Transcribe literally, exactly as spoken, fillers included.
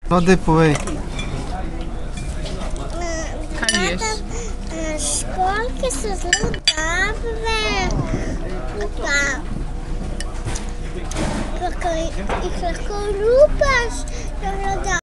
No, daj povej. Kaj ješ? Školjke so zelo dobre. Jih lahko lupaš.